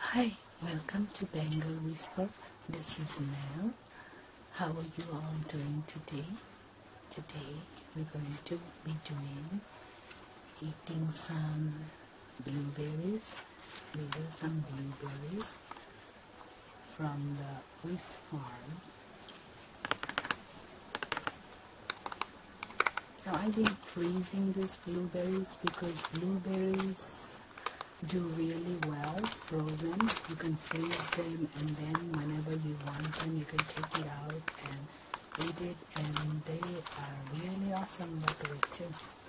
Hi, welcome to Bengal Whisper. This is Mel. How are you all doing today? Today we're going to be eating some blueberries. We do some blueberries from the Whisk Farm. Now I've been freezing these blueberries because blueberries do really well frozen. You can freeze them and then whenever you want them you can take it out and eat it, and they are really awesome that way too.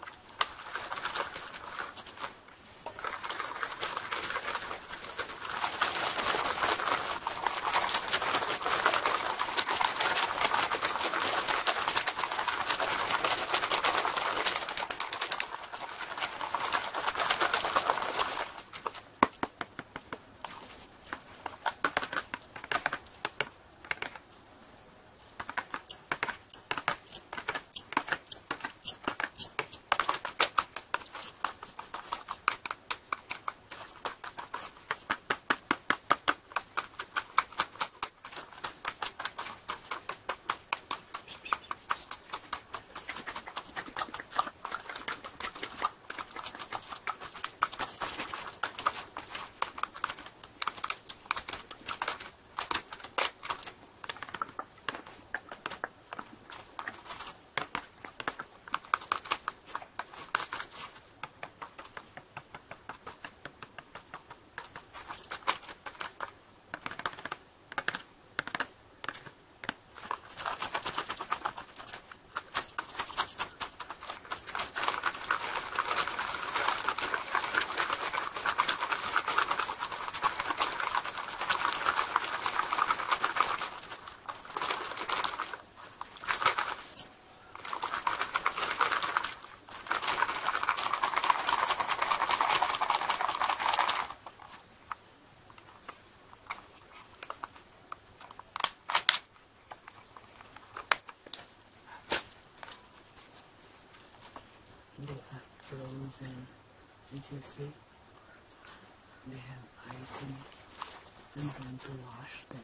They are frozen, as you see. They have ice in it. I'm going to wash them.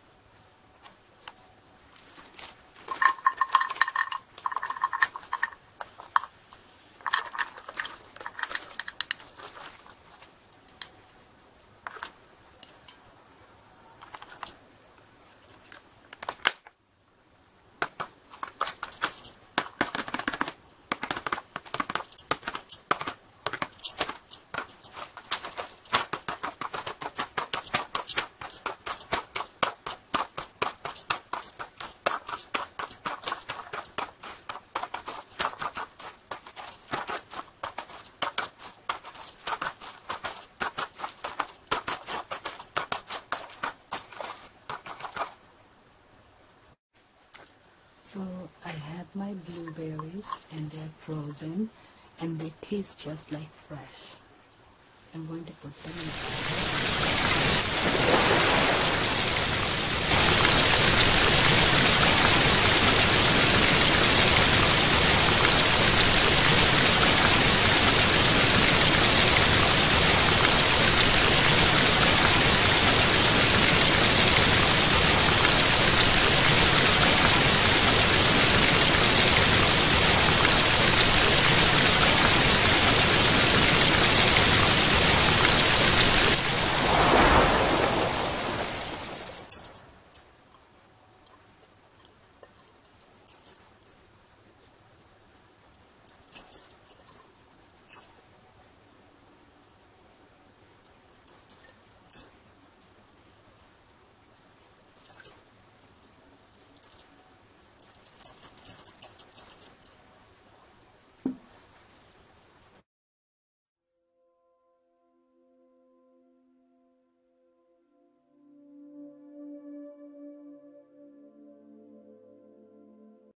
So I have my blueberries and they're frozen and they taste just like fresh. I'm going to put them in the